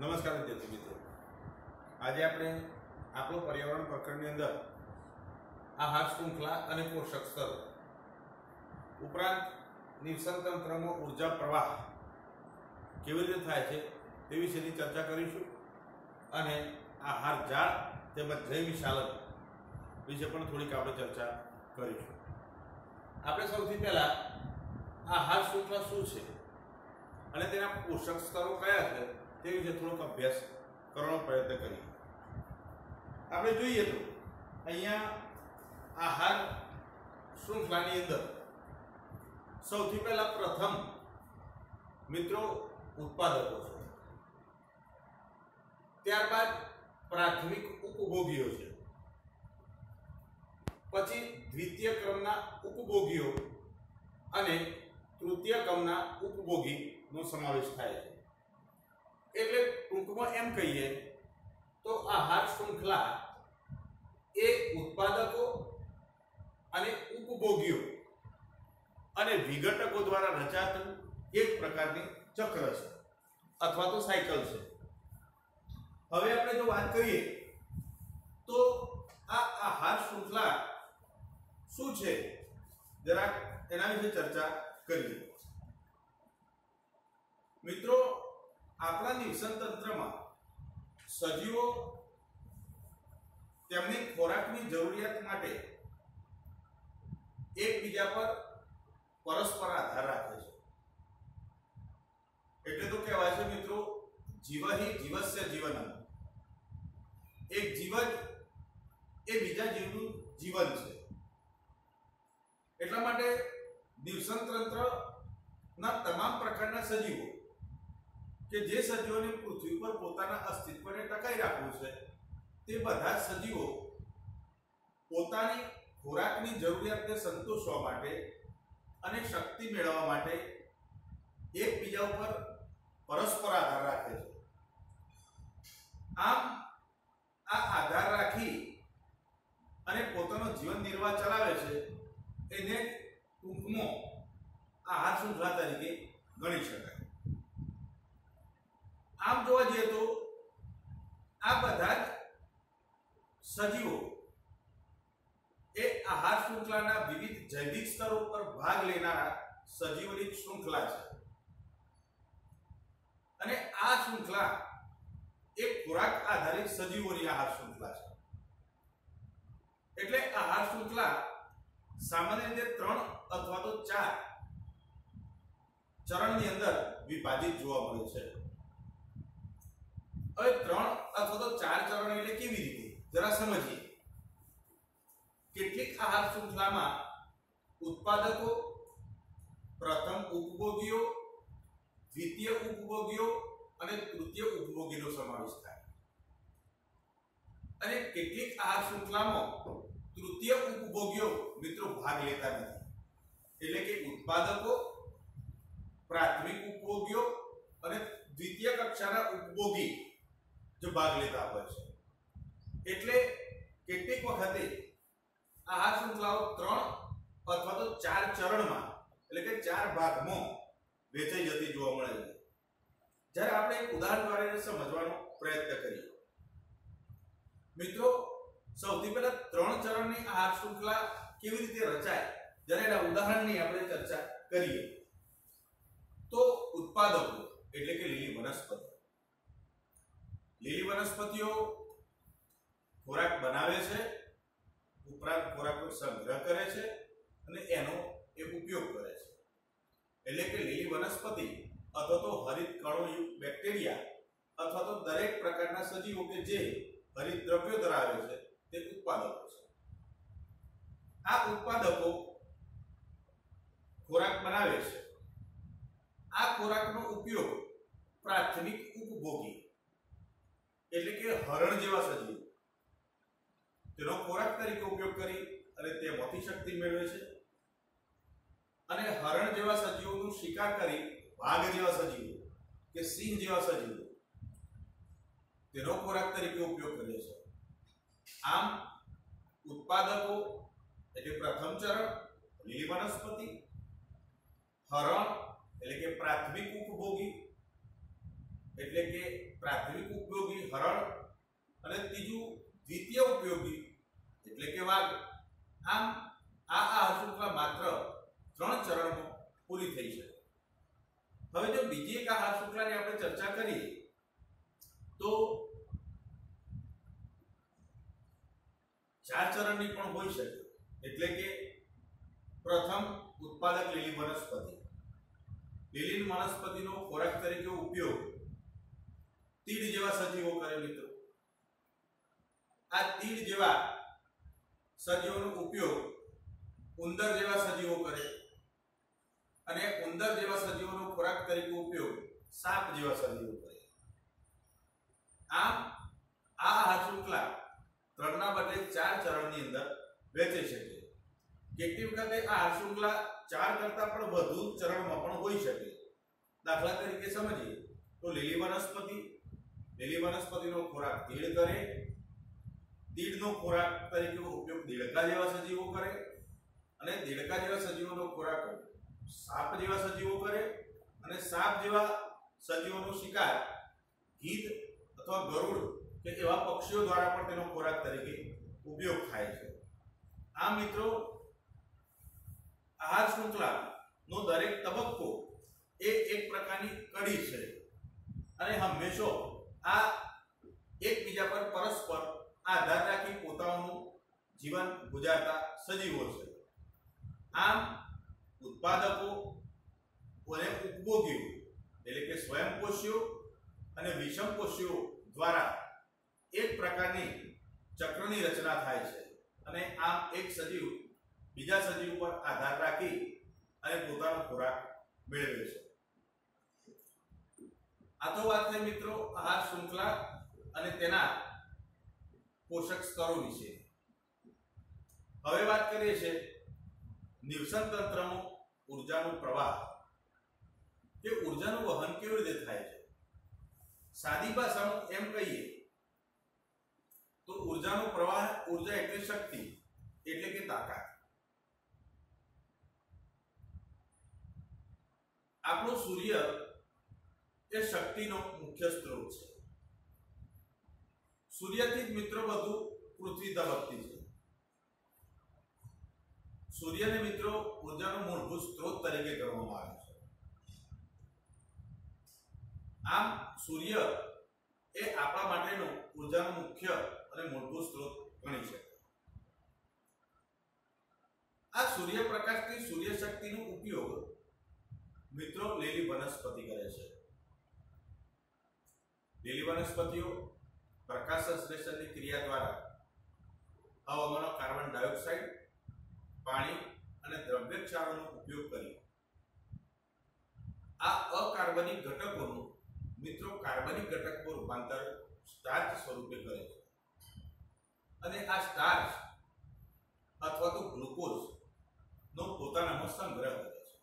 નમસ્કાર વિદ્યાર્થી મિત્રો, આજે આપણે આપણું પર્યાવરણ પ્રકરણની અંદર આહાર શૃંખલા અને પોષક સ્તરો ઉપરાંત નિવસન તંત્રમાં ઉર્જા પ્રવાહ કેવી રીતે થાય છે તે વિશેની ચર્ચા કરીશું અને આહાર જાળ તેમજ જૈવ વિશાલન વિશે પણ થોડીક આપણે ચર્ચા કરીશું. આપણે સૌથી પહેલાં આહાર શૃંખલા શું છે અને તેના પોષક સ્તરો કયા છે તે વિશે થોડોક અભ્યાસ કરવાનો પ્રયત્ન કરીએ. આપણે જોઈએ તો અહીંયા આહાર શૃંખલાની અંદર સૌથી પહેલા પ્રથમ મિત્રો ઉત્પાદકો છે, ત્યારબાદ પ્રાથમિક ઉપભોગીઓ છે, પછી દ્વિતીય ક્રમના ઉપભોગીઓ અને તૃતીય ક્રમના ઉપભોગીનો સમાવેશ થાય છે. એટલે ટૂંકમાં એમ કહીએ તો આહાર શૃંખલા એ ઉત્પાદકો અને ઉપભોગીઓ અને વિઘટકો દ્વારા રચાતું એક પ્રકારની ચક્ર છે અથવા તો સાયકલ છે. હવે આપણે જો વાત કરીએ તો આ આહાર શૃંખલા શું છે જરાક એના વિશે ચર્ચા કરીએ. મિત્રો, આપણા નિવસન તંત્રમાં સજીવો તેમની ખોરાકની જરૂરિયાત માટે એકબીજા પર પરસ્પર આધાર રાખે છે. એટલે તો કહેવાય છે મિત્રો, જીવહિ જીવસ્ય જીવનમ. એક જીવન એ બીજા જીવનું જીવન છે. એટલા માટે નિવસન તંત્રના તમામ પ્રકારના સજીવો કે જે સજીવોને પૃથ્વી પર પોતાના અસ્તિત્વને ટકાવી રાખવું છે તે બધા સજીવો પોતાની ખોરાકની જરૂરિયાતને સંતોષવા માટે અને શક્તિ મેળવવા માટે એકબીજા ઉપર પરસ્પર આધાર રાખે છે. આમ આ આધાર રાખી અને પોતાનો જીવન નિર્વાહ ચલાવે છે એને ટૂંકમાં આહાર શૃંખલા તરીકે ગણી શકાય. આમ જોવા જઈએ તો આ બધા જ સજીવો એ આહાર શૃંખલાના વિવિધ જૈવિક સ્તરો પર ભાગ લેનારા સજીવોની શૃંખલા છે અને આ શૃંખલા એક ખોરાક આધારિત સજીવોની આહાર શૃંખલા છે. એટલે આહાર શૃંખલા સામાન્ય રીતે 3 અથવા તો 4 ચરણની અંદર વિભાજિત જોવા મળે છે. હવે 3 અથવા તો 4 ચરણ એટલે કેવી રીતે જરા સમજીએ. કેટલીક આહાર શૃંખલામાં ઉત્પાદકો, પ્રથમ ઉપભોગીઓ, દ્વિતીય ઉપભોગીઓ અને તૃતીય ઉપભોગીનો સમાવેશ થાય. અને કેટલીક આહાર શૃંખલામાં તૃતીય ઉપભોગીઓ મિત્રો ભાગ લેતા નથી. એટલે કે ઉત્પાદકો, પ્રાથમિક ઉપભોગીઓ અને દ્વિતીય કક્ષાના ઉપભોગી જો ભાગ લેતા હોય છે. એટલે કેટલીક વખતે આહાર શૃંખલાઓ 3 અથવા તો 4 ચરણમાં એટલે કે 4 ભાગમાં વહેંચાઈ જતી જોવા મળે છે. જ્યારે આપણે એક ઉદાહરણ દ્વારા સમજવાનો પ્રયત્ન કરીએ. મિત્રો, સૌથી પહેલા 3 ચરણની આહાર શૃંખલા કેવી રીતે રચાય જ્યારે એના ઉદાહરણની આપણે ચર્ચા કરીએ તો ઉત્પાદકો એટલે કે લીલી વનસ્પતિ. લીલી વનસ્પતિઓ ખોરાક બનાવે છે, ઉપરાંત ખોરાકનો સંગ્રહ કરે છે અને એનો એ ઉપયોગ કરે છે. એટલે કે લીલી વનસ્પતિ અથવા તો હરિત કણોયુક્ત બેક્ટેરિયા અથવા તો દરેક પ્રકારના સજીવો કે જે હરિત દ્રવ્યો ધરાવે છે તે ઉત્પાદકો છે. આ ઉત્પાદકો ખોરાક બનાવે છે. આ ખોરાકનો ઉપયોગ પ્રાથમિક ઉપભોગી એટલે કે હરણ જેવા સજીવો તેનો ખોરાક તરીકે ઉપયોગ કરી અને તેમાંથી શક્તિ મેળવે છે. અને હરણ જેવા સજીવોનો શિકાર કરી વાઘ જેવા સજીવો કે સિંહ જેવા સજીવો તેનો ખોરાક તરીકે ઉપયોગ કરે છે. આમ ઉત્પાદકો એટલે પ્રથમ ચરણ લીલી વનસ્પતિ, હરણ એટલે કે પ્રાથમિક ઉપભોગી એટલે કે પ્રાથમિક ઉપયોગી હરણ અને ત્રીજું દ્વિતીય ઉપયોગી એટલે કે વાઘ. આમ આ આહાર શૃંખલા માત્ર 3 ચરણમાં પૂરી થઈ છે. હવે જો બીજી એક આહાર શૃંખલાની આપણે ચર્ચા કરીએ તો 4 ચરણની પણ હોઈ શકે. એટલે કે પ્રથમ ઉત્પાદક લીલી વનસ્પતિ. લીલી વનસ્પતિનો ખોરાક તરીકે ઉપયોગ તીડ જેવા સજીવો કરે મિત્રો. આ તીડ જેવા સજીવોનો ઉપયોગ ઉંદર જેવા સજીવો કરે અને ઉંદર જેવા સજીવોનો ખોરાક તરીકે ઉપયોગ સાપ જેવા સજીવો કરે. આમ આ આહાર શૃંખલા 3 ના બદલે 4 ચરણની અંદર વહેંચાઈ શકે. કેટલી વખતે આ આહાર શૃંખલા 4 કરતા પણ વધુ ચરણમાં પણ હોઈ શકે. દાખલા તરીકે સમજીએ તો લીલી વનસ્પતિનો ખોરાક તીડ કરે, તીડનો ખોરાક તરીકે ઉપયોગ દેડકા જેવા સજીવો કરે અને દેડકા જેવા સજીવોનો ખોરાક સાપ જેવા સજીવો કરે અને સાપ જેવા સજીવોનો શિકાર ગીધ અથવા ગરુડ કે એવા પક્ષીઓ દ્વારા પણ તેનો ખોરાક તરીકે ઉપયોગ થાય છે. આ મિત્રો આહાર શૃંખલાનો દરેક તબક્કો એ એક પ્રકારની કડી છે અને હંમેશા આ એકબીજા પર પરસ્પર આધાર રાખી પોતાનું જીવન ગુજારતા સજીવો છે. આમ ઉત્પાદકો અને ઉપભોગીઓ એટલે કે સ્વયંપોષીઓ અને વિષમપોષીઓ દ્વારા એક પ્રકારની ચક્રની રચના થાય છે અને આમ એક સજીવ બીજા સજીવ પર આધાર રાખી અને પોતાનો ખોરાક મેળવે છે. આ તો વાત થઈ મિત્રો આહાર શૃંખલા અને તેના પોષક સ્તરો વિશે. હવે વાત કરીએ છીએ નિવસન તંત્રમાં ઉર્જાનો પ્રવાહ કે ઉર્જાનું વહન કેવી રીતે થાય છે. સાદી ભાષામાં એમ કહીએ તો ઉર્જાનો પ્રવાહ, ઉર્જા એટલે શક્તિ એટલે કે તાકાત. આપણો સૂર્ય એ શક્તિનો મુખ્ય સ્ત્રોત છે. સૂર્યથી જ મિત્રો બધું પૃથ્વી ધબકતી છે. સૂર્યને મિત્રો ઉર્જાનો મૂળભૂત સ્ત્રોત તરીકે ગણવામાં આવે છે. આમ સૂર્ય એ આપણા માટેનો ઉર્જાનો મુખ્ય અને મૂળભૂત સ્ત્રોત ગણી શકાય. આ સૂર્યપ્રકાશથી સૂર્ય શક્તિનો ઉપયોગ મિત્રો લીલી વનસ્પતિ કરે છે. લીલી વનસ્પતિઓ પ્રકાશ સંશ્લેષણની ક્રિયા દ્વારા હવામાનમાં કાર્બન ડાયોક્સાઇડ, પાણી અને દ્રવ્ય ક્ષારોનો ઉપયોગ કરી આ અકાર્બનિક ઘટકોનું મિત્રો કાર્બનિક ઘટકમાં રૂપાંતર સ્ટાર્ચ સ્વરૂપે કરે છે અને આ સ્ટાર્ચ અથવા તો ગ્લુકોઝ નો પોતાનામાં સંગ્રહ કરે છે.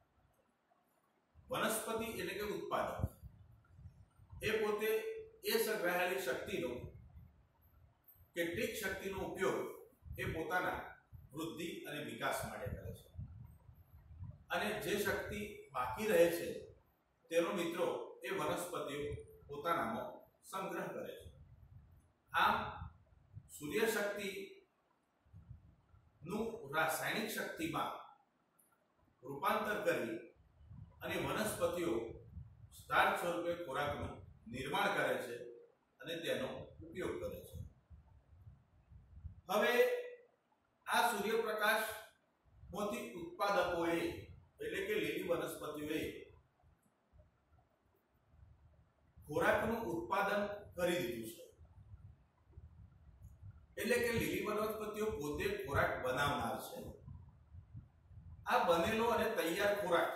વનસ્પતિ એટલે કે ઉત્પાદક એ પોતે એ સંગ્રહાયેલી શક્તિનો કેટલીક શક્તિનો ઉપયોગ એ પોતાના વૃદ્ધિ અને વિકાસ માટે કરે છે અને જે શક્તિ બાકી રહે છે તેનો મિત્રો એ વનસ્પતિઓ પોતાનામાં સંગ્રહ કરે છે. આમ સૂર્ય શક્તિ નું રાસાયણિક શક્તિમાં રૂપાંતર કરી અને વનસ્પતિઓ સ્ટાર્ચ સ્વરૂપે ખોરાકનું નિર્માણ કરે છે અને તેનો ઉપયોગ કરે છે. હવે આ સૂર્યપ્રકાશ માંથી ઉત્પાદકોએ એટલે કે લીલી વનસ્પતિઓએ ખોરાકનું ઉત્પાદન કરી દીધું છે. એટલે કે લીલી વનસ્પતિઓ પોતે ખોરાક બનાવનાર છે. આ બનેલો અને તૈયાર ખોરાક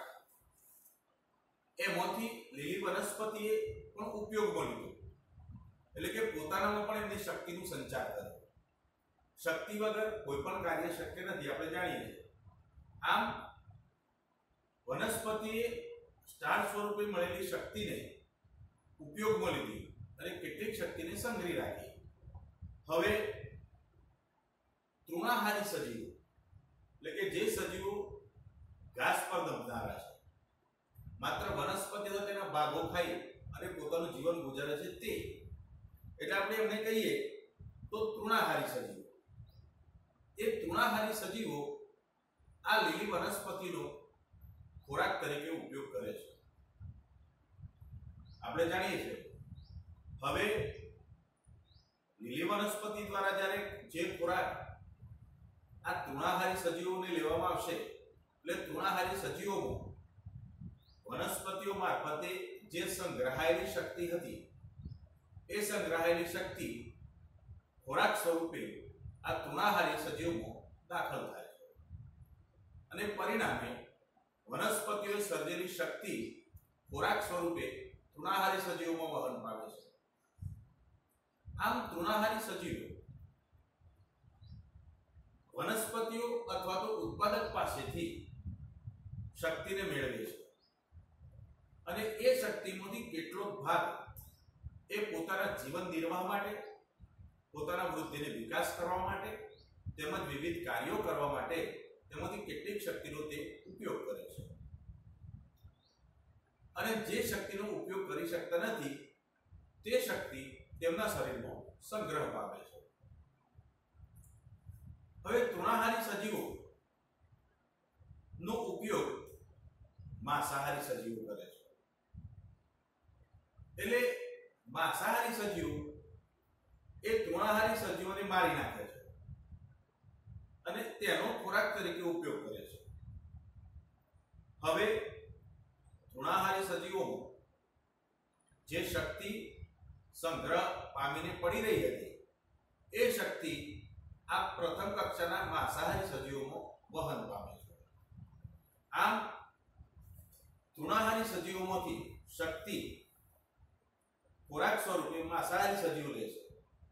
એમાંથી લીલી વનસ્પતિએ પણ ઉપયોગમાં લીધો. એટલે કે પોતાનામાં પણ એમની શક્તિનું સંચાર કરે. શક્તિ વગર કોઈ પણ કાર્ય શક્ય નથી, આપણે જાણીએ છીએ. આમ વનસ્પતિએ સ્ટાર્ચ સ્વરૂપે મળેલી શક્તિને ઉપયોગમાં લીધી અને કેટલીક શક્તિને સંગ્રહી રાખી. હવે તૃણાહારી સજીવો એટલે કે જે સજીવો ઘાસ પર દબનારા છે, માત્ર વનસ્પતિ તો તેના ભાગો ખાઈ અને અને પોતાનું જીવન ગુજારે છે તે, એટલે આપણે એમને કહીએ તો તૃણાહારી સજીવો. એ તૃણાહારી સજીવો આ લીલી વનસ્પતિનો ખોરાક તરીકે ઉપયોગ કરે છે. આપણે જાણીએ છીએ હવે લીલી વનસ્પતિ દ્વારા જ્યારે જે ખોરાક આ તૃણાહારી સજીવોને લેવામાં આવશે, એટલે તૃણાહારી સજીવોમાં વનસ્પતિઓ મારફતે જે સંગ્રહાયેલી શક્તિ હતી એ સંગ્રહાયેલી શક્તિ ખોરાક સ્વરૂપે આ તૃણાહારી સજીવોમાં દાખલ થાય છે અને પરિણામે વનસ્પતિઓએ સર્જેલી શક્તિ ખોરાક સ્વરૂપે તૃણાહારી સજીવોમાં વહન પામે છે. આમ તૃણાહારી સજીવો વનસ્પતિઓ અથવા તો ઉત્પાદક પાસેથી શક્તિને મેળવે છે અને એ શક્તિમાંથી કેટલોક ભાગ એ પોતાના જીવન નિર્વાહ માટે, પોતાના વૃદ્ધિને વિકાસ કરવા માટે તેમજ વિવિધ કાર્યો કરવા માટે તેમાંથી કેટલીક શક્તિનો તે ઉપયોગ કરે છે અને જે શક્તિનો ઉપયોગ કરી શકતા નથી તે શક્તિ તેમના શરીરમાં સંગ્રહ પામે છે. હવે તૃણાહારી સજીવો નો ઉપયોગ માંસાહારી સજીવો કરે છે. એટલે માંસાહારી સજીવો એ તૃણાહારી સજીવોને મારી નાખે છે અને તેનો ખોરાક તરીકે ઉપયોગ કરે છે. હવે તૃણાહારી સજીવોમાં જે શક્તિ સંગ્રહ પામીને પડી રહી હતી એ શક્તિ આ પ્રથમ કક્ષાના માંસાહારી સજીવોમાં વહન પામે છે. આમ તૃણાહારી સજીવોમાંથી શક્તિ ખોરાક સ્વરૂપે માંસાહારી સજીવો લે છે.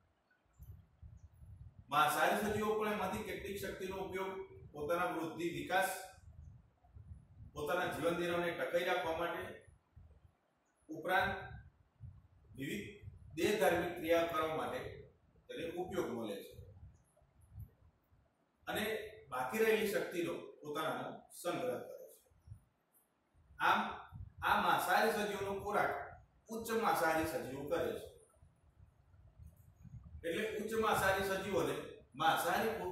માંસાહારી સજીવો પણ એમાંથી કેટલીક શક્તિનો ઉપયોગ પોતાના વૃદ્ધિ, વિકાસ, પોતાના જીવન નિર્વાહને ટકાવી રાખવા માટે ઉપરાંત વિવિધ દેહ ધાર્મિક ક્રિયા કરવા માટે તેને ઉપયોગમાં લે છે અને બાકી રહેલી શક્તિનો પોતાનામાં સંગ્રહ કરે છે. આમ આ માંસાહારી સજીવોનો ખોરાક ઉચ્ચ માંસાહારી સજીવો કરે છે. એટલે ઉચ્ચ માંસાહારી સજીવોને માંસાહારી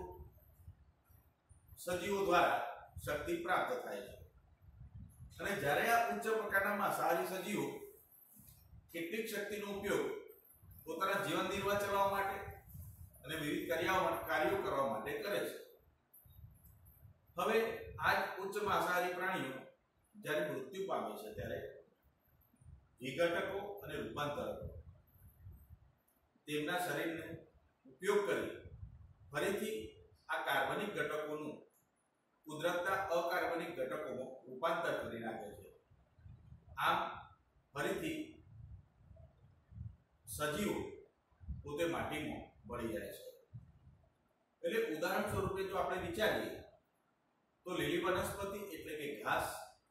સજીવો દ્વારા શક્તિ પ્રાપ્ત થાય છે અને જ્યારે આ ઉચ્ચ પ્રકારના માંસાહારી સજીવો કેટલીક શક્તિનો ઉપયોગ પોતાના જીવન નિર્વાહ ચલાવવા માટે અને વિવિધ કાર્યો કરવા માટે કરે છે. હવે આ ઉચ્ચ માંસાહારી પ્રાણીઓ જ્યારે મૃત્યુ પામે છે ત્યારે વિઘટકો અને રૂપાંતરકો તેમના શરીરનો ઉપયોગ કરી ફરીથી આ કાર્બનિક ઘટકોનું કુદરતના અકાર્બનિક ઘટકોમાં રૂપાંતર કરી નાખે છે. આમ ફરીથી સજીવો પોતે માટીમાં ભળી જાય છે. એટલે ઉદાહરણ સ્વરૂપે જો આપણે વિચારીએ તો લીલી વનસ્પતિ એટલે કે ઘાસ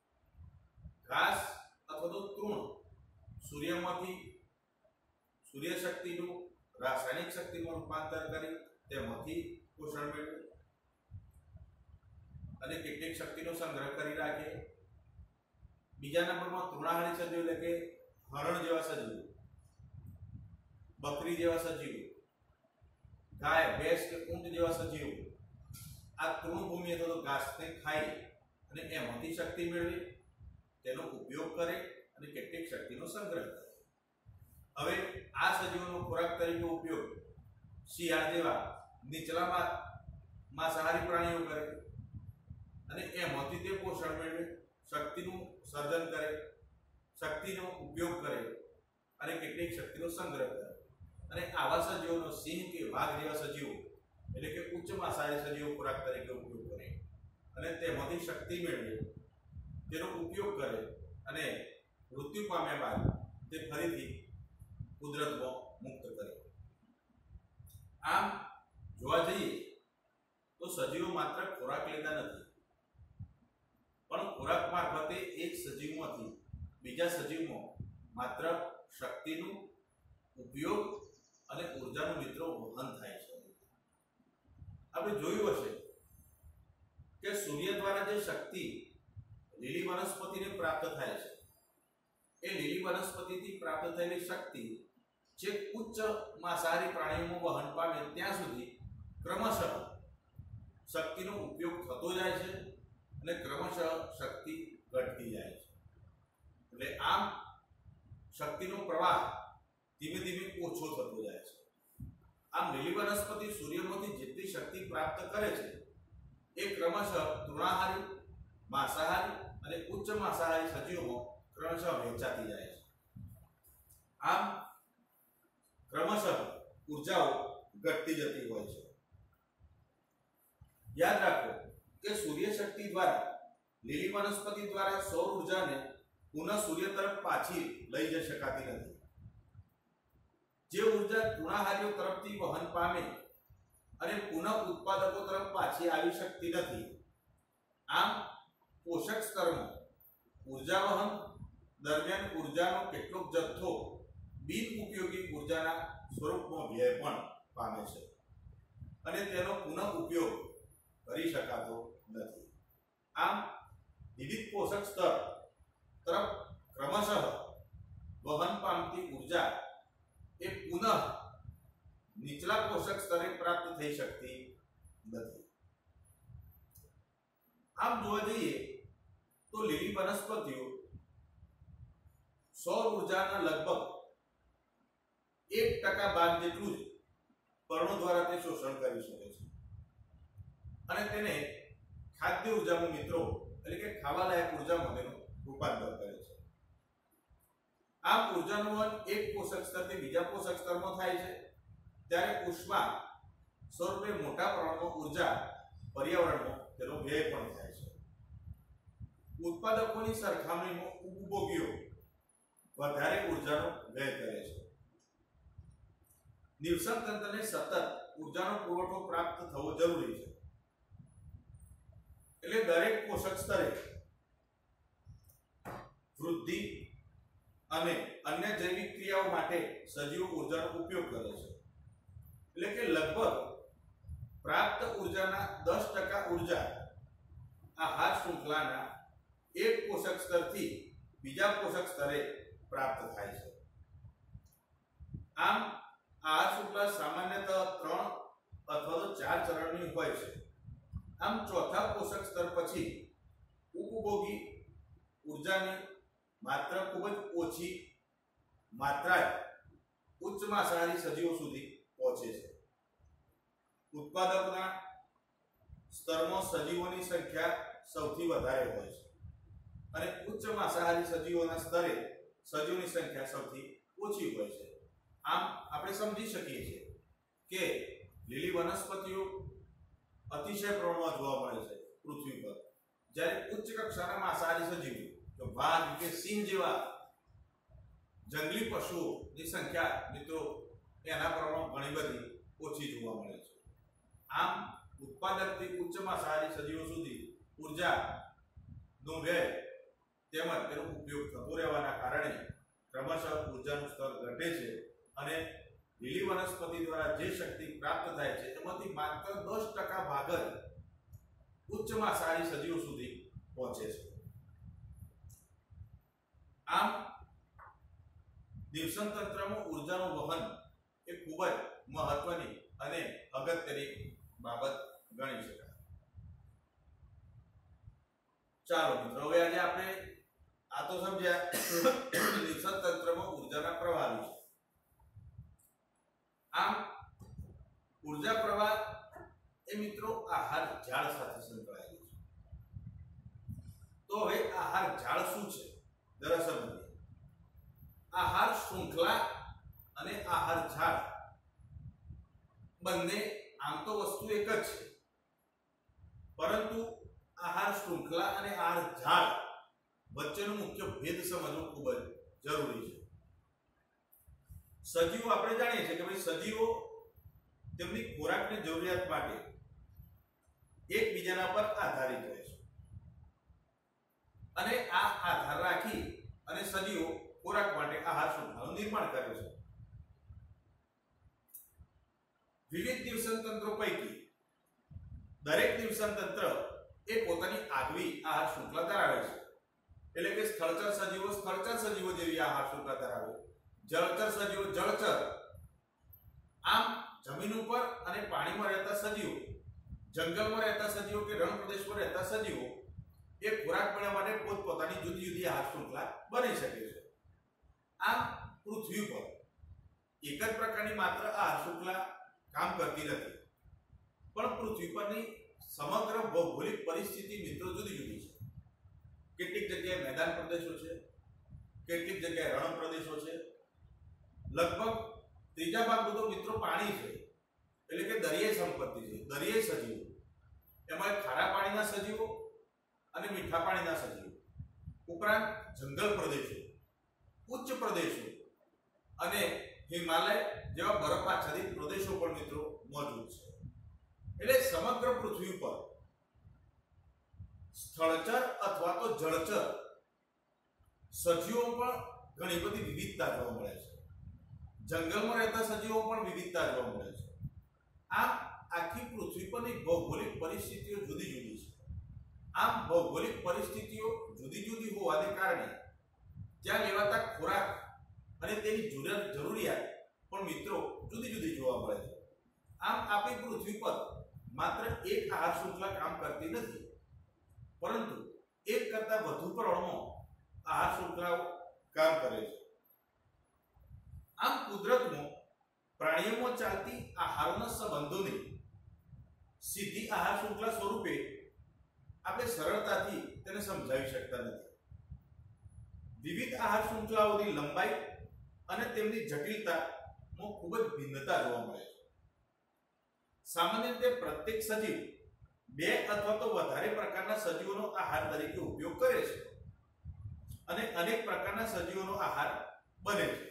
અથવા તો તૃણ સૂર્યમાંથી સૂર્ય શક્તિનું રાસાયણિક શક્તિમાં રૂપાંતર કરી તેમાંથી પોષણ મેળવે અને કેટલીક શક્તિનો સંગ્રહ કરી રાખે. બીજા નંબરમાં તૃણાહારી સજીવો એટલે કે હરણ જેવા સજીવો, બકરી જેવા સજીવો, ગાય, ભેંસ કે ઊંટ જેવા સજીવો આ તૃણભૂમિ અથવા તો ઘાસને ખાઈ અને એમાંથી શક્તિ મેળવી તેનો ઉપયોગ કરે અને કેટલીક શક્તિનો સંગ્રહ કરે. હવે આ સજીવોનો ખોરાક તરીકે ઉપયોગ શિયાળ જેવા નીચલા માંસાહારી પ્રાણીઓ કરે અને એમાંથી તે પોષણ મેળવે, શક્તિનું સર્જન કરે, શક્તિનો ઉપયોગ કરે અને કેટલીક શક્તિનો સંગ્રહ કરે. અને આવા સજીવોનો સિંહ કે વાઘ જેવા સજીવો એટલે કે ઉચ્ચ માંસાહારી સજીવો ખોરાક તરીકે ઉપયોગ કરે અને તેમાંથી શક્તિ મેળવે, તેનો ઉપયોગ કરે અને મૃત્યુ પામ્યા બાદ તે ફરીથી કુદરતમાં મુક્ત કરે. આમ જોવા જઈએ તો સજીવો માત્ર ખોરાક લેતા નથી પણ ખોરાક મારફતે એક સજીવમાંથી બીજા સજીવમાં માત્ર શક્તિનું ઉપયોગ અને ઉર્જાનું મિત્રો વહન થાય છે. આપણે જોયું હશે કે સૂર્ય દ્વારા જે શક્તિ લીલી વનસ્પતિને પ્રાપ્ત થાય છે એ લીલી વનસ્પતિથી પ્રાપ્ત થયેલી શક્તિ જે ઉચ્ચ માંસાહારી પ્રાણીઓમાં વહન પામે ત્યાં સુધી ક્રમશઃ શક્તિનો ઉપયોગ થતો જાય છે અને ક્રમશઃ શક્તિ ઘટતી જાય છે। એટલે આમ શક્તિનો પ્રવાહ ધીમે ધીમે ઓછો થતો જાય છે। આમ લીલી વનસ્પતિ સૂર્યમાંથી જેટલી શક્તિ પ્રાપ્ત કરે છે એ ક્રમશઃ તૃણાહારી, માંસાહારી અને ઉચ્ચ માંસાહારી સજીવોમાં ક્રમશઃ વહેંચાતી જાય છે। આમ ક્રમશઃ ઉર્જાઓ ઘટતી જતી હોય છે। યાદ રાખો કે સૂર્ય શક્તિ દ્વારા લીલી વનસ્પતિ દ્વારા સૌર ઉર્જાને પુનઃ સૂર્ય તરફ પાછી લઈ જઈ શકાતી નથી। જે ઉર્જા તૃણાહારીઓ તરફથી વહન પામે અને પુનઃ ઉત્પાદકો તરફ પાછી આવી શકતી નથી। આમ પોષક સ્તરમાં ઉર્જા વહન દરમિયાન ઉર્જાનો કેટલોક જથ્થો બિન ઉપયોગી ઉર્જાના સ્વરૂપમાં વ્યય પણ પામે છે અને તેનો પુનઃ ઉપયોગ કરી શકાતો નથી। આમ વિવિધ પોષક સ્તર તરફ ક્રમશઃ વહન પામતી ઉર્જા એ પુનઃ નીચલા પોષક સ્તરે પ્રાપ્ત થઈ શકતી નથી। આમ જોવા જઈએ તો લીલી વનસ્પતિઓ સૌર ઉર્જાના લગભગ 1% ભાગ જેટલું જ પર્ણો દ્વારા તે શોષણ કરી શકે છે અને તેને ખાદ્ય ઉર્જામાં મિત્રો એટલે કે ખાવાલાયક ઉર્જામાં તેનું રૂપાંતર કરે છે। આમ ઉર્જાનું વહન એક પોષક સ્તરથી બીજા પોષક સ્તરમાં થાય છે ત્યારે ઉષ્મા સ્વરૂપે મોટા પ્રમાણમાં ઉર્જા પર્યાવરણમાં તેનો વ્યય પણ થાય છે। ઉત્પાદકોની સરખામણીમાં ઉપભોગીઓ વધારે ઉર્જાનો વ્યય કરે છે। નિવસન તંત્રને સતત ઉર્જાનો પુરવઠો પ્રાપ્ત થવો જરૂરી છે એટલે દરેક પોષક સ્તરે વૃદ્ધિ અને અન્ય જૈવિક ક્રિયાઓ માટે સજીવો ઉર્જાનો ઉપયોગ કરે છે। એટલે કે લગભગ પ્રાપ્ત ઉર્જાના 10% ઉર્જા આહાર શૃંખલાના એક પોષક સ્તરથી બીજા પોષક સ્તરે પ્રાપ્ત થાય છે। આમ આહાર શૃંખલા સામાન્યતઃ 3 અથવા તો 4 ચરણની હોય છે। આમ ચોથા પોષક સ્તર પછી ઉપભોગી ઉર્જાની માત્રા ખૂબ જ ઓછી માત્રા ઉચ્ચ માંસાહારી સજીવો સુધી પહોંચે છે। ઉત્પાદકના સ્તરમાં સજીવોની સંખ્યા સૌથી વધારે હોય છે અને ઉચ્ચ માંસાહારી સજીવોના સ્તરે સજીવોની સંખ્યા સૌથી ઓછી હોય છે। આમ આપણે સમજી શકીએ છીએ કે લીલી વનસ્પતિઓ અતિશય પ્રમાણમાં જોવા મળે છે પૃથ્વી પર, જ્યારે ઉચ્ચ કક્ષાના માંસાહારી સજીવો કે વાઘ કે સિંહ જેવા જંગલી પશુઓની સંખ્યા મિત્રો એના પ્રમાણમાં ઘણી બધી ઓછી જોવા મળે છે। આમ ઉત્પાદકથી ઉચ્ચ માંસાહારી સજીવો સુધી ઉર્જાનો વ્યય તેમજ તેનો ઉપયોગ થતો રહેવાના કારણે ક્રમશઃ ઉર્જાનું સ્તર ઘટે છે અને લીલી વનસ્પતિ દ્વારા જે શક્તિ પ્રાપ્ત થાય છે એમાંથી માત્ર 10% ભાગ જ ઉચ્ચ માંસાહારી સજીવો સુધી પહોંચે છે। આમ નિવસન તંત્રમાં ઉર્જાનું વહન એ ખૂબ જ મહત્વની અને અગત્યની બાબત ગણી શકાય। ચાલો મિત્રો, હવે આજે આપણે આ તો સમજ્યા નિવસન તંત્રમાં ઉર્જાના પ્રવાહ વિશે। આમ ઉર્જા પ્રવાહ એ મિત્રો આહાર ઝાડ સાથે સંકળાયેલું છે। તો હવે આહાર ઝાડ શું છે જરા સમજીએ। આહાર શૃંખલા અને આહાર ઝાડ બંને આમ તો વસ્તુ એક જ છે, પરંતુ આહાર શૃંખલા અને આહાર ઝાડ વચ્ચેનો મુખ્ય ભેદ સમજવો ખૂબ જ જરૂરી છે। સજીવો આપણે જાણીએ છીએ કે ભાઈ સજીવો તેમની ખોરાકની જરૂરિયાત માટે એકબીજાના પર આધારિત હોય છે અને આ આધાર રાખી અને સજીવો ખોરાક માટે આહાર શૃંખલાનું નિર્માણ કરે છે। વિવિધ નિવસન તંત્રો પૈકી દરેક નિવસન તંત્ર એ પોતાની આગવી આહાર શૃંખલા ધરાવે છે, એટલે કે સ્થળ જળચર સજીવો સ્થળચર સજીવો જેવી આહાર શૃંખલા ધરાવે, જળચર સજીવો જળચર, આમ જમીન ઉપર અને પાણીમાં રહેતા સજીવો, જંગલમાં રહેતા સજીવો કે રણ પ્રદેશમાં રહેતા સજીવો એ ખોરાક મેળવવા માટે પોતપોતાની જુદી જુદી આહાર શૃંખલા બની શકે છે. આમ પૃથ્વી પર એક જ પ્રકારની માત્ર આહાર શૃંખલા કામ કરતી નથી, પણ પૃથ્વી પરની સમગ્ર ભૌગોલિક પરિસ્થિતિ મિત્રો જુદી જુદી છે. કેટલીક જગ્યાએ મેદાન પ્રદેશો છે, કેટલીક જગ્યાએ રણ પ્રદેશો છે, લગભગ ત્રીજા ભાગનું તો મિત્રો પાણી છે, એટલે કે દરિયાઈ સંપત્તિ છે, દરિયાઈ સજીવો. એમાં ખારા પાણીના સજીવો અને મીઠા પાણીના સજીવો, ઉપરાંત જંગલ પ્રદેશો, ઉચ્ચ પ્રદેશો અને હિમાલય જેવા બરફ આચ્છાદિત પ્રદેશો પણ મિત્રો મોજૂદ છે. એટલે સમગ્ર પૃથ્વી પર સ્થળચર અથવા તો જળચર સજીવો પણ ઘણી બધી વિવિધતા જોવા મળે છે. જંગલમાં રહેતા સજીવો પણ વિવિધતા જોવા મળે છે. આમ આખી પૃથ્વી પરની ભૌગોલિક પરિસ્થિતિઓ જુદી જુદી છે. આમ ભૌગોલિક પરિસ્થિતિઓ જુદી જુદી હોવાને કારણે ત્યાં લેવાતા ખોરાક અને તેની જરૂરિયાત પણ મિત્રો જુદી જુદી જોવા મળે છે. આમ આપણી પૃથ્વી પર માત્ર એક આહાર શૃંખલા કામ કરતી નથી, પરંતુ એક કરતા વધુ પ્રમાણમાં આહાર શૃંખલાઓ કામ કરે છે. આમ કુદરતમાં પ્રાણીઓમાં ચાલતી આહારના સંબંધોને સીધી આહાર શૃંખલા સ્વરૂપે આપણે સરળતાથી તેને સમજાવી શકતા નથી. વિવિધ આહાર શૃંખલાઓની લંબાઈ અને તેમની જટિલતામાં ખૂબ જ ભિન્નતા જોવા મળે છે. સામાન્ય રીતે પ્રત્યેક સજીવ બે અથવા તો વધારે પ્રકારના સજીવોનો આહાર તરીકે ઉપયોગ કરે છે અને અનેક પ્રકારના સજીવોનો આહાર બને છે.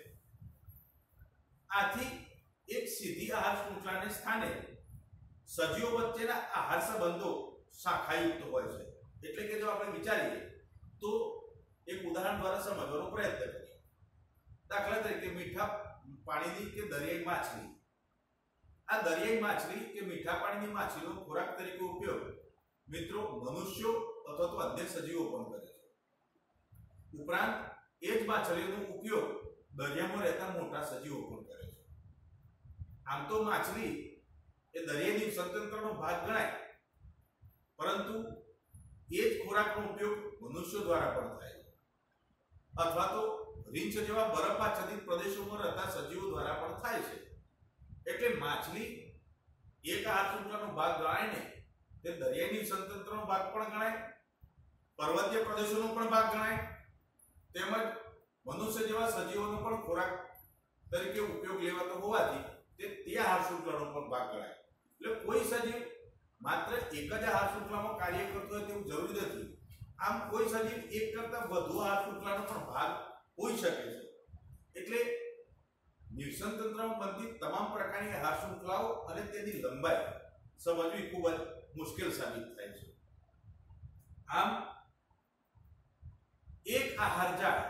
આથી એક સીધી આહાર શૃંખલાને સ્થાને સજીવો વચ્ચેના આહાર સંબંધો શાખાયુક્ત હોય છે. એટલે કે જો આપણે વિચારીએ તો એક ઉદાહરણ દ્વારા સમજવાનો પ્રયત્ન કરીએ. દાખલા તરીકે મીઠા પાણીની કે દરિયાઈ માછલી. આ દરિયાઈ માછલી કે મીઠા પાણીની માછલીનો ખોરાક તરીકે ઉપયોગ મિત્રો મનુષ્યો અથવા તો અન્ય સજીવો પણ કરે છે. ઉપરાંત એ જ માછલીનો ઉપયોગ દરિયામાં રહેતા મોટા સજીવો પણ કરે છે. આમ તો માછલી એ દરિયાઈ જીવસંતંત્રનો ભાગ ગણાય, પરંતુ એ જ ખોરાકનો ઉપયોગ મનુષ્યો દ્વારા પણ થાય છે, અથવા તો રીંછ જેવા બરફ આચ્છાદિત પ્રદેશોમાં રહેતા સજીવો દ્વારા પણ થાય છે. એટલે માછલી એક આહાર શૃંખલાનો ભાગ ગણાય ને, તે દરિયાઈ જીવસંતંત્રનો ભાગ પણ ગણાય, પર્વતીય પ્રદેશોનો પણ ભાગ ગણાય, તેમજ મનુષ્ય જેવા સજીવોનો પણ ખોરાક તરીકે ઉપયોગ લેવાતો હોવાથી તે આહાર શૃંખલાનો પણ ભાગ ગણાય. એટલે કોઈ સજીવ માત્ર એક જ આહાર શૃંખલામાં કાર્ય કરતો હોય તેવું જરૂરી નથી. આમ કોઈ સજીવ એક કરતા વધુ આહાર શૃંખલાનો પણ ભાગ હોઈ શકે છે. એટલે નિવસનતંત્રમાં બનતી તમામ પ્રકારની આહાર શૃંખલાઓ અને તેની લંબાઈ સમજવી ખૂબ જ મુશ્કેલ સાબિત થાય છે. આમ એક આહાર જાળ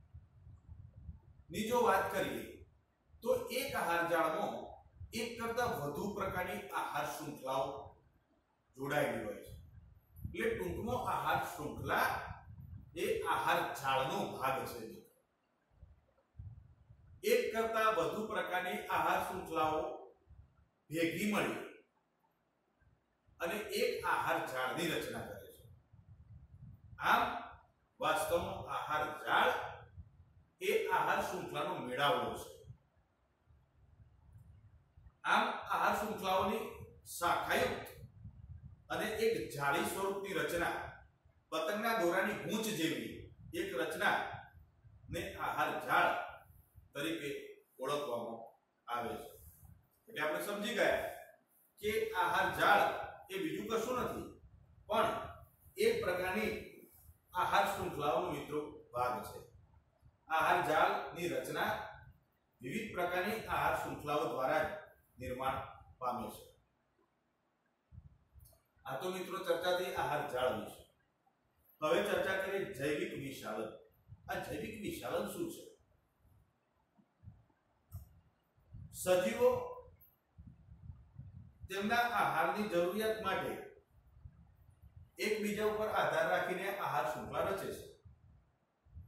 ની જો વાત કરીએ તો એક આહાર જાળમાં એક કરતા વધુ પ્રકારની આહાર શૃંખલાઓ જોડાયેલી હોય છે. એટલે ટૂંકમાં આહાર શૃંખલા એ આહાર જાળનો ભાગ છે. એક કરતા વધુ પ્રકારની આહાર શૃંખલાઓ ભેગી મળી અને એક આહાર જાળની રચના કરે છે. આમ વાસ્તવમાં આહાર જાળ એ આહાર શૃંખલાનો મેળાવડો છે. આમ આહાર શૃંખલાઓની શાખાયુક્ત અને એક જાળી સ્વરૂપની રચના, પતંગના દોરાની ગૂંચ જેવી એક રચના ને આહાર જાળ તરીકે ઓળખવામાં આવે છે. એટલે આપણે સમજી ગયા કે આહાર જાળ એ બીજું કશું નથી પણ એક પ્રકારની આહાર શૃંખલાઓનો મિત્રો ભાગ છે. આહાર જાળની રચના વિવિધ પ્રકારની આહાર શૃંખલાઓ દ્વારા નિર્માણ પામે છે. આ તો મિત્રો ચર્ચા થઈ આહાર જાળ વિશે. હવે ચર્ચા કરીએ જૈવિક વિશાલન. આ જૈવિક વિશાલન શું છે? સજીવો તેમના આહારની જરૂરિયાત માટે એકબીજા ઉપર આધાર રાખીને આહાર શૃંખલા રચે છે.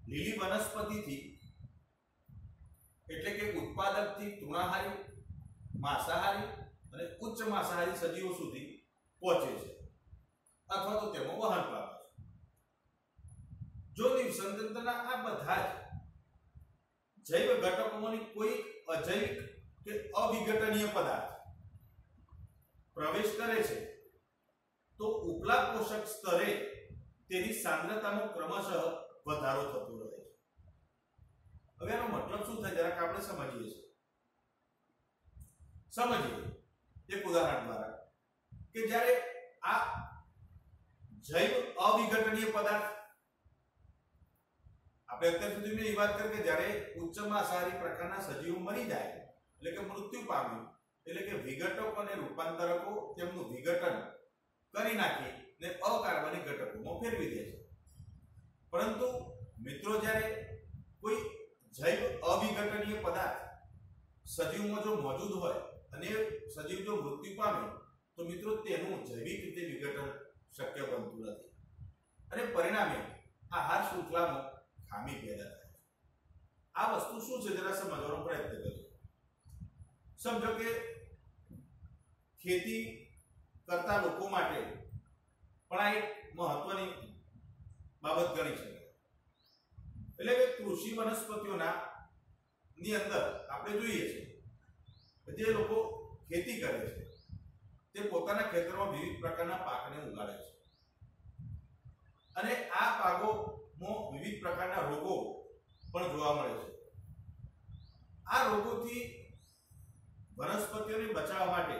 લીલી વનસ્પતિથી એટલે કે ઉત્પાદકથી તૃણાહારી, માંસાહારી અને ઉચ્ચ માંસાહારી સજીવો સુધી પહોંચે છે અથવા તો તેમાં વહન પામે છે. જો નિવસંતંત્રના આ બધા જ જૈવ ઘટકોમાંની કોઈ અજૈવિક કે અવિઘટનીય પદાર્થ પ્રવેશ કરે છે તો ઉપલા પોષક સ્તરે તેની સાંદ્રતામાં ક્રમશઃ વધારો થતો રહે છે. હવે એનો મતલબ શું થાય જરાક આપણે સમજીએ. એક ઉદાહરણ દ્વારા કે જ્યારે આ જૈવ અવિઘટનીય પદાર્થ આપણે અત્યાર સુધી મેં એ વાત કરી કે જ્યારે ઉચ્ચ માંસાહારી પ્રકારના સજીવો મરી જાય એટલે કે મૃત્યુ પામે એટલે કે વિઘટકો અને રૂપાંતરકો તેમનું વિઘટન કરી નાખી ને અકાર્બનિક ઘટકોમાં ફેરવી દે છે. પરંતુ મિત્રો જ્યારે કોઈ જૈવ અવિઘટનીય પદાર્થ સજીવમાં જો મોજૂદ હોય અને સજીવ જો મૃત્યુ પામે તો મિત્રો તેનું જૈવિક રીતે વિઘટન શક્ય બનતું નથી અને પરિણામે આહાર શૃંખલામાં ખામી પેદા થાય છે. આ વસ્તુ શું છે જરા સમજવાનો પ્રયત્ન કરીએ. સમજો કે ખેતી કરતા લોકો માટે પણ આ એક મહત્વની બાબત ગણી શકાય. એટલે કે કૃષિ વનસ્પતિઓના ની અંદર આપણે જોઈએ છે જે લોકો ખેતી કરે છે તે પોતાના ખેતરમાં વિવિધ પ્રકારના પાકને ઉગાડે છે અને આ પાકોમાં વિવિધ પ્રકારના રોગો પણ જોવા મળે છે. આ રોગોથી વનસ્પતિઓને બચાવવા માટે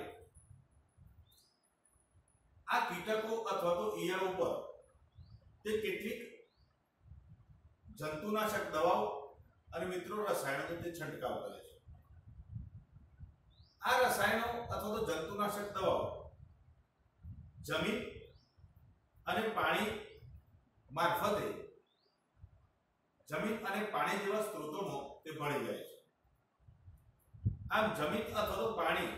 આ કીટકો અથવા તો ઈયળો પર તે કેટલીક જંતુનાશક દવાઓ અને મિત્રો રસાયણોનો તે છંટકાવ કરે છે. આ રસાયણો અથવા તો જંતુનાશક દવાઓ જમીન અને પાણી મારફતે જમીન અને પાણી જેવા સ્ત્રોતોમાં તે ભળી જાય છે. આમ જમીન અથવા તો પાણી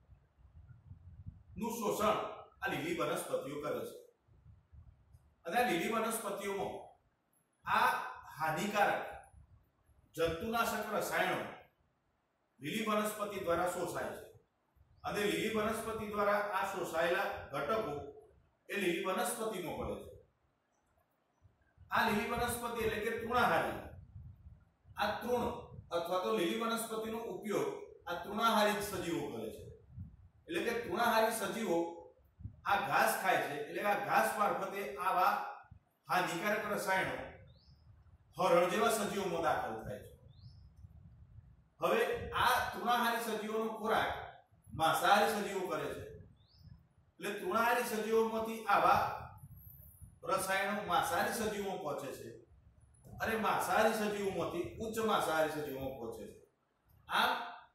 નું શોષણ આ લીલી વનસ્પતિઓ કરે છે અને આ લીલી વનસ્પતિઓમાં આ હાનિકારક જંતુનાશક રસાયણો લીલી વનસ્પતિ દ્વારા શોષાય છે અને લીલી વનસ્પતિ દ્વારા આ શોષાયેલા ઘટકો એ લીલી વનસ્પતિમાં પડે છે. આ લીલી વનસ્પતિ એટલે કે તૃણાહારી, આ તૃણ અથવા તો લીલી વનસ્પતિનો ઉપયોગ આ તૃણાહારી સજીવો કરે છે. એટલે કે તૃણાહારી સજીવો આ ઘાસ ખાય છે એટલે આ ઘાસ મારફતે આવા હાનિકારક રસાયણો હરણ જેવા સજીવોમાં દાખલ થાય છે. હવે આ તૃણાહારી સજીવોનો ખોરાક માંસાહારી સજીવો કરે છે એટલે તૃણાહારી સજીવોમાંથી આવા રસાયણો માંસાહારી સજીવોમાં પહોંચે છે અને માંસાહારી સજીવોમાંથી ઉચ્ચ માંસાહારી સજીવોમાં પહોંચે છે. આમ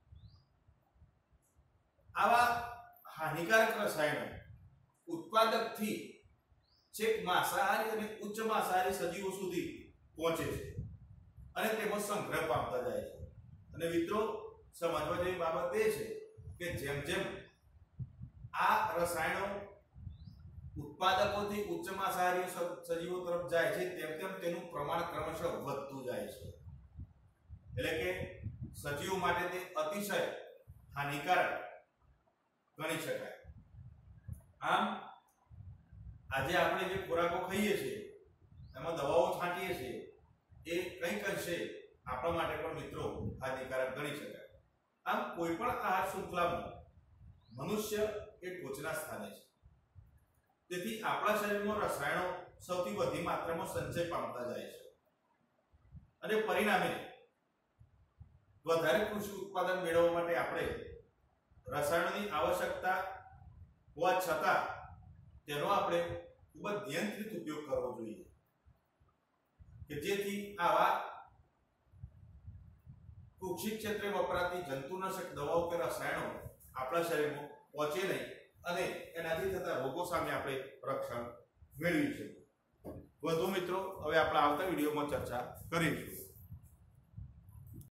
આવા હાનિકારક રસાયણો ઉત્પાદકથી છેક માંસાહારી અને ઉચ્ચ માંસાહારી સજીવો સુધી પહોંચે છે અને તેમાં સંગ્રહ પામતા જાય છે. અને મિત્રો સમજવા જેવી બાબત એ છે કે જેમ જેમ આ રસાયણો ઉત્પાદકોથી ઉચ્ચ માંસાહારી સજીવો તરફ જાય છે તેમ તેમ તેનું પ્રમાણ ક્રમશઃ વધતું જાય છે. એટલે કે સજીવો માટે તે અતિશય હાનિકારક ગણી શકાય. આમ આજે આપણે જે ખોરાકો ખાઈએ છીએ એમાં દવાઓ છાંટીએ છીએ એ કંઈક અંશે આપણા માટે પણ મિત્રો હાનિકારક ગણી શકાય. આમ કોઈ પણ આહાર શૃંખલામાં મનુષ્ય એ ટોચના સ્થાને છે. તેથી આપણા શરીરમાં રસાયણો સૌથી વધુ માત્રામાં સંચય પામતા જાય છે અને પરિણામે વધારે કૃષિ ઉત્પાદન મેળવવા માટે આપણે રસાયણોની આવશ્યકતા હોવા છતાં તેનો આપણે ખૂબ જ નિયંત્રિત ઉપયોગ કરવો જોઈએ કે જેથી આવા કૃષિ ક્ષેત્રે વપરાતી જંતુનાશક દવાઓ કે રસાયણો આપણા શરીરમાં પહોંચે નહીં અને એનાથી થતા રોગો સામે આપણે રક્ષણ મેળવી શકીએ. વધુ મિત્રો હવે આપણે આવતા વિડીયોમાં ચર્ચા કરીશું.